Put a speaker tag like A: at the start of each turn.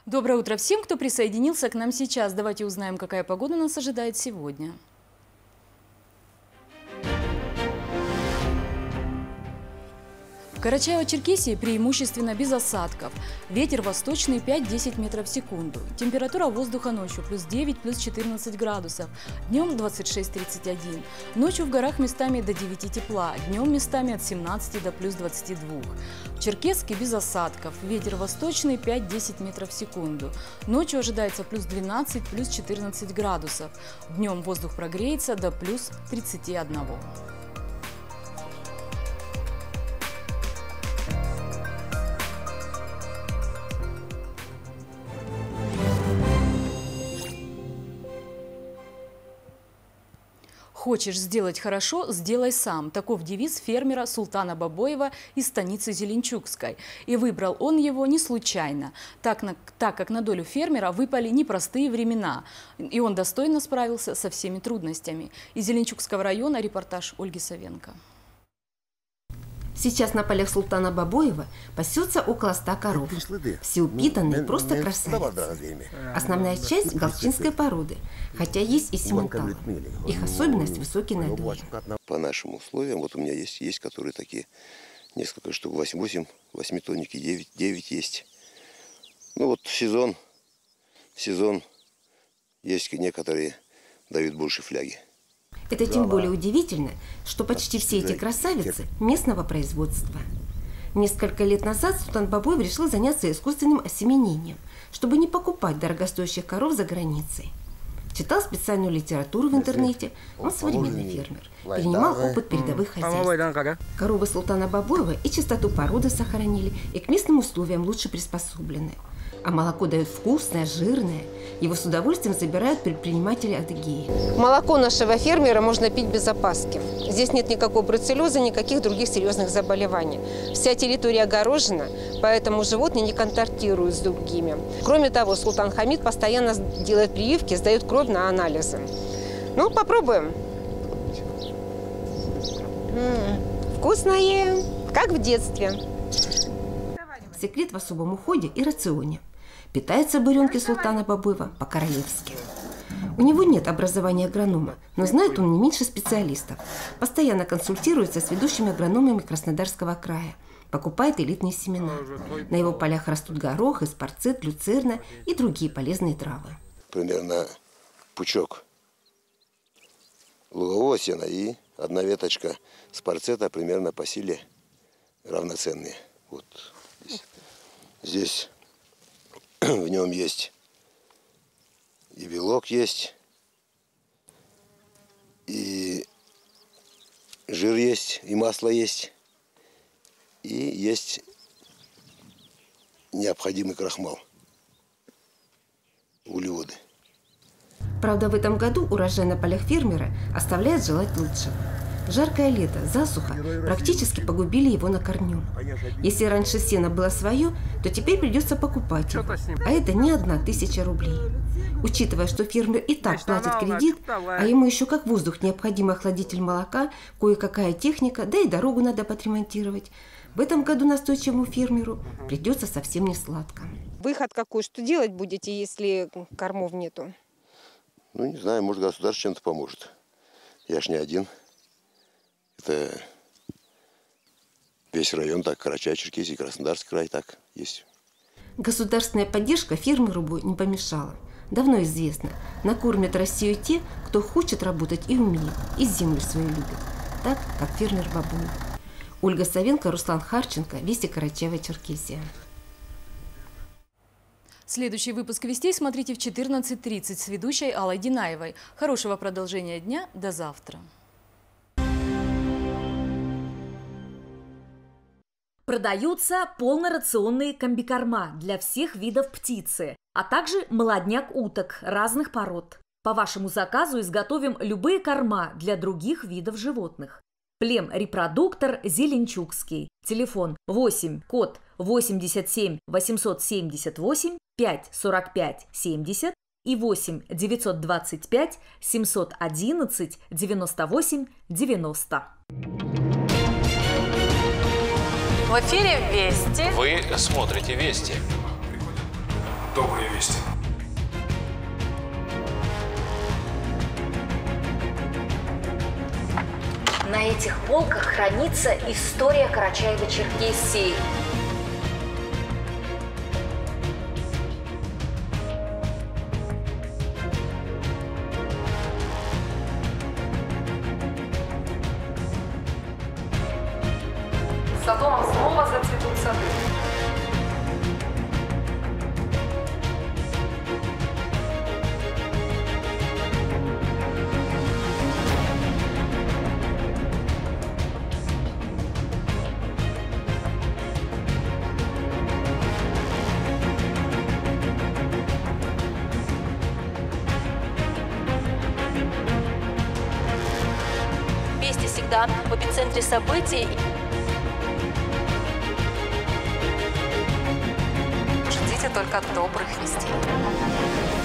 A: Доброе утро всем, кто присоединился к нам сейчас. Давайте узнаем, какая погода нас ожидает сегодня. В Карачаево-Черкесии преимущественно без осадков. Ветер восточный 5-10 метров в секунду. Температура воздуха ночью плюс 9, плюс 14 градусов. Днем 26-31. Ночью в горах местами до 9 тепла. Днем местами от 17 до плюс 22. В Черкесске без осадков. Ветер восточный 5-10 метров в секунду. Ночью ожидается плюс 12, плюс 14 градусов. Днем воздух прогреется до плюс 31. «Хочешь сделать хорошо – сделай сам» – таков девиз фермера Султана Бабоева из станицы Зеленчукской. И выбрал он его не случайно, так как на долю фермера выпали непростые времена. И он достойно справился со всеми трудностями. Из Зеленчукского района репортаж Ольги Савенко.
B: Сейчас на полях Султана Бабоева пасется около 100 коров. Все упитанные, просто красавицы. Основная часть – галштинской породы, хотя есть и симменталы. Их особенность – высокий надой.
C: По нашим условиям, вот у меня есть которые такие, несколько штук, 8 тонники, 9 есть. Ну вот сезон, есть некоторые дают больше фляги.
B: Это тем более удивительно, что почти все эти красавицы местного производства. Несколько лет назад Султан Бабоев решил заняться искусственным осеменением, чтобы не покупать дорогостоящих коров за границей. Читал специальную литературу в интернете, он современный фермер, перенимал опыт передовых хозяйств. Коровы Султана Бабоева и чистоту породы сохранили, и к местным условиям лучше приспособлены. А молоко дают вкусное, жирное. Его с удовольствием забирают предприниматели Адыгеи.
D: Молоко нашего фермера можно пить без опаски. Здесь нет никакого бруцеллеза, никаких других серьезных заболеваний. Вся территория огорожена, поэтому животные не контактируют с другими. Кроме того, Султан Хамид постоянно делает прививки, сдает кровь на анализы. Ну, попробуем. Вкусное, как в детстве.
B: Секрет в особом уходе и рационе. Питаются буренки Султана Бабоева по-королевски. У него нет образования агронома, но знает он не меньше специалистов. Постоянно консультируется с ведущими агрономами Краснодарского края. Покупает элитные семена. На его полях растут горох, испарцит, люцерна и другие полезные травы.
C: Примерно пучок лугового сена и одна веточка спарцета примерно по силе равноценные. Вот здесь в нем есть и белок есть, и жир есть, и масло есть, и есть необходимый крахмал, углеводы.
B: Правда, в этом году урожай на полях фермера оставляет желать лучшего. Жаркое лето, засуха практически погубили его на корню. Если раньше сено было свое, то теперь придется покупать его. А это не 1000 рублей. Учитывая, что фермер и так платит кредит, а ему еще как воздух необходим охладитель молока, кое-какая техника, да и дорогу надо подремонтировать. В этом году настойчивому фермеру придется совсем не сладко.
D: Выход какой? Что делать будете, если кормов нету?
C: Ну, не знаю, может, государство чем-то поможет. Я ж не один. Это весь район так, Карачаево-Черкесия, Краснодарский край так есть.
B: Государственная поддержка фермеру бы не помешала. Давно известно, накормят Россию те, кто хочет работать и умеет, и землю свою любит. Так, как фермер Бабоев. Ольга Савенко, Руслан Харченко, Вести, Карачаево-Черкесия.
A: Следующий выпуск «Вестей» смотрите в 14:30 с ведущей Аллой Динаевой. Хорошего продолжения дня. До завтра.
E: Продаются полнорационные комбикорма для всех видов птицы, а также молодняк уток разных пород. По вашему заказу изготовим любые корма для других видов животных. Племрепродуктор Зеленчукский. Телефон 8, код 87 878 5 45 70 и 8 925 711 98 90.
F: В эфире «Вести».
G: Вы смотрите «Вести».
F: добрые вести.
E: На этих полках хранится история Карачаево-Черкесии. За домом снова зацветут сады.
G: Вести всегда в эпицентре событий. Ждите только добрых вестей.